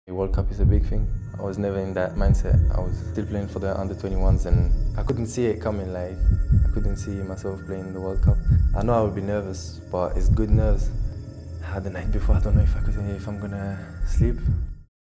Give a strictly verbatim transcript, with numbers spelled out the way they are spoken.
The World Cup is a big thing. I was never in that mindset. I was still playing for the under twenty-ones and I couldn't see it coming. Like, I couldn't see myself playing the World Cup. I know I would be nervous, but it's good nerves. Uh, the night before, I don't know if I could, if I'm gonna sleep.